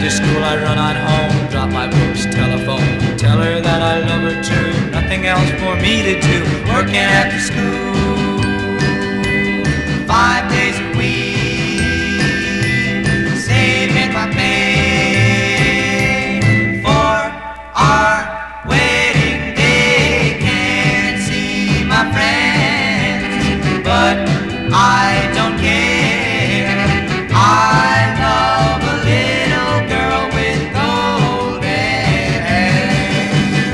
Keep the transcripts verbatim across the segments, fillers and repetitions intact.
after school I run on home, drop my books, telephone, tell her that I love her too. Nothing else for me to do, working after school, five days a week, saving my pay for our wedding day. Can't see my friends, but I don't care. I love a little girl with golden hair.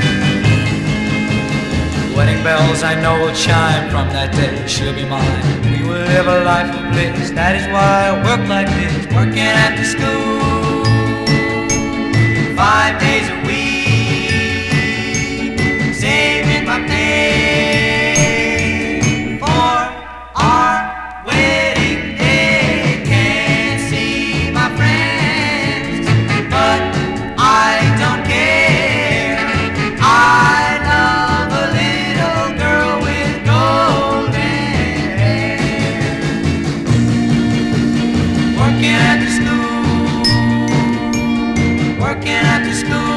Wedding bells I know will chime from that day. She'll be mine. We will live a life of bliss. That is why I work like this, working after school, five days a week, saving my pay for our wedding day. Can't see my friends, but I don't care. I love a little girl with golden hair. Working after school, working after school.